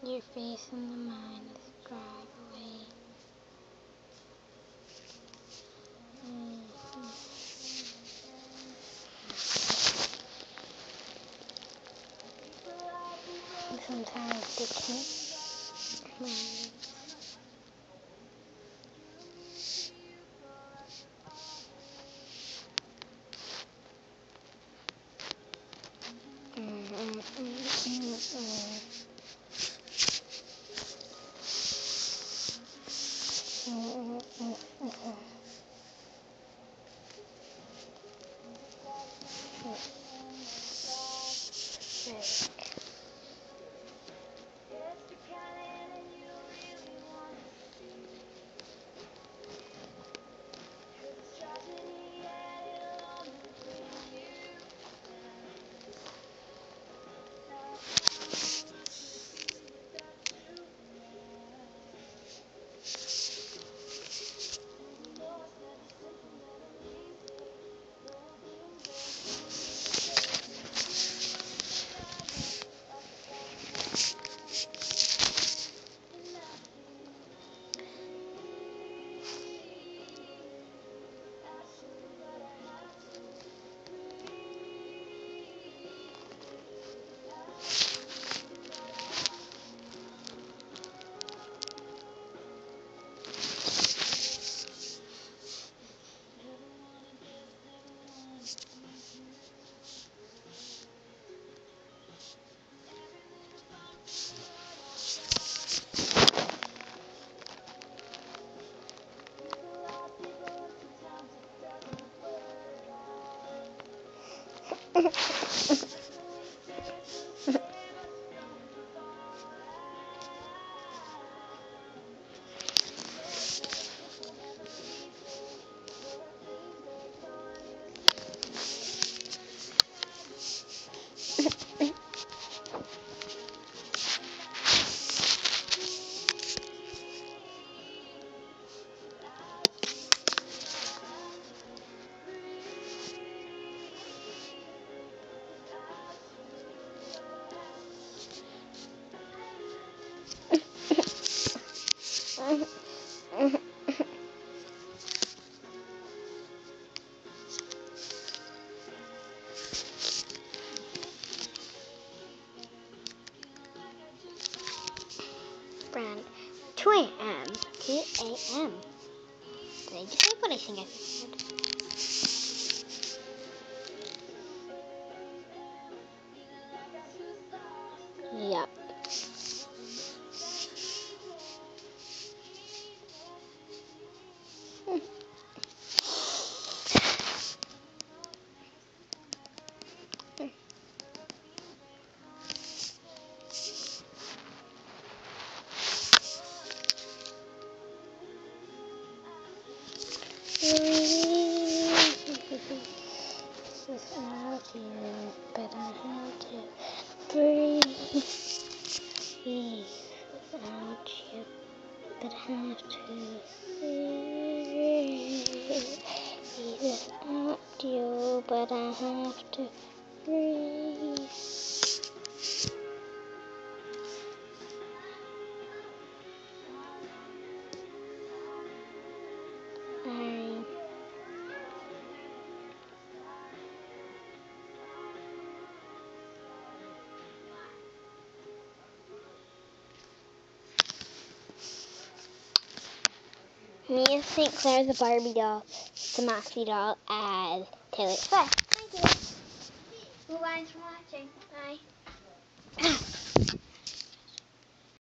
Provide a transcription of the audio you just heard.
Your face and the mind drive away. Sometimes they can't. Brand 2 a.m. 2 a.m. Did I just say what I think I said? Yup. Without you, but I have to breathe. Without you, but I have to breathe. Without you, but I have to breathe. Mia St. Clair the Barbie doll, the Moxie doll as Taylor Swift. Thank you. Well, thanks for watching. Bye.